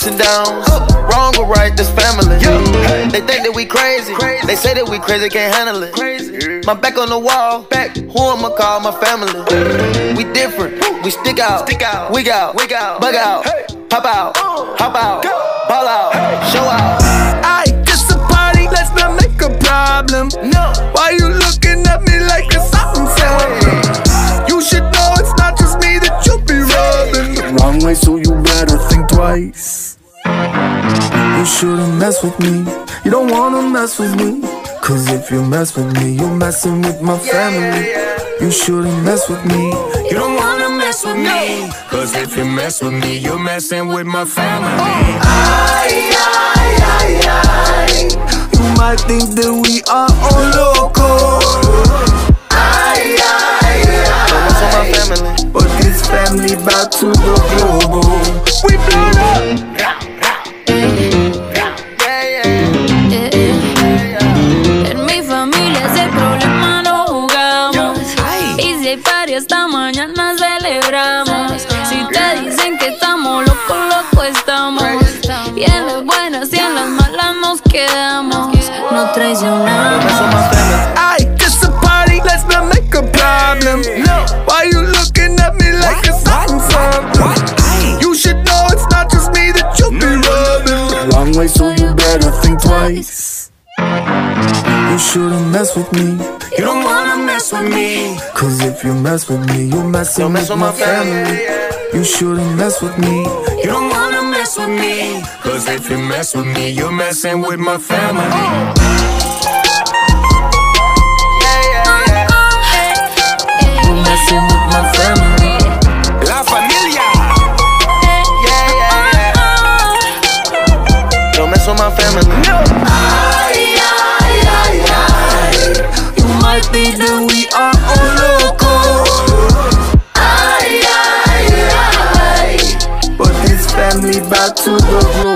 and downs. Wrong or right, this family. They think that we crazy. They say that we crazy, can't handle it. My back on the wall. Who I'ma call my family? We different. We stick out. Wig out. Bug out. Pop out. Hop out. Ball out. Show out. Aye, it's a party. Let's not make a problem. No. Why you looking at me like it's something? You should know it's not just me that you be rubbing the wrong way, so you better think twice. You shouldn't mess with me. You don't wanna mess with me. Cause if you mess with me, you're messing with my family. You shouldn't mess with me. You don't wanna mess with me. Cause if you mess with me, you're messing with my family. Aye, aye, aye, aye. You might think that we are all loco. Aye, aye, aye. Family. But this family bout to go global. We blown up. En mi familia ese problema no jugamos. Y si hay party hasta mañana celebramos. Si te dicen que estamos locos, locos estamos. Y en las buenas y en las malas nos quedamos. No traicionamos. Aye, it's a party, let's not make a problem. Why you looking at me like it's something? You should know it's not just me that you be rubbing the wrong way, so you better think twice. You shouldn't mess with me. You don't wanna mess with me. Cause if you mess with me, you're messing with my family. You shouldn't mess with me. You don't wanna mess with me. Cause if you mess with me, you're messing with my family. You're messing with my family. La familia. Don't mess with my family. Aye, aye, aye, aye. You might think that we are all loco. Aye, aye, aye. But this family bout to go global.